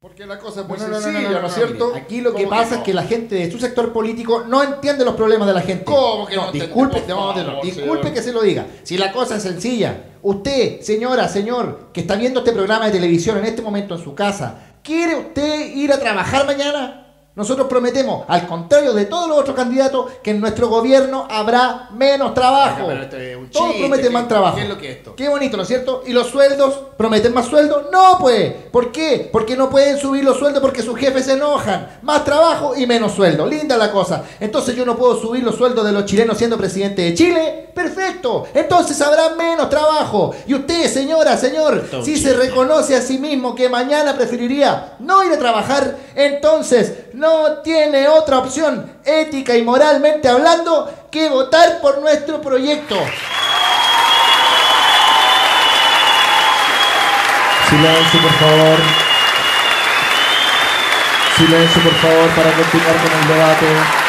Porque la cosa es muy No, no, no, sencilla, no, no, ¿no es no, cierto? mire, aquí lo que ¿Cómo pasa no? es que la gente de su sector político no entiende los problemas de la gente. ¿Cómo que no entiende? Disculpe, Por favor, disculpe señor. que se lo diga. Si la cosa es sencilla, usted, señora, señor, que está viendo este programa de televisión en este momento en su casa, ¿quiere usted ir a trabajar mañana? Nosotros prometemos, al contrario de todos los otros candidatos, que en nuestro gobierno habrá menos trabajo. Oiga, pero esto es un Todos chiste, prometen más trabajo. ¿qué es lo que es esto? Qué bonito, ¿no es cierto? ¿Y los sueldos? ¿Prometen más sueldos? No, pues. ¿Por qué? Porque no pueden subir los sueldos porque sus jefes se enojan. Más trabajo y menos sueldo. Linda la cosa. Entonces yo no puedo subir los sueldos de los chilenos siendo presidente de Chile. Perfecto. Entonces habrá menos trabajo. Y usted, señora, señor, si se reconoce a sí mismo que mañana preferiría no ir a trabajar, entonces no tiene otra opción, ética y moralmente hablando, que votar por nuestro proyecto. Silencio, por favor. Silencio, por favor, para continuar con el debate.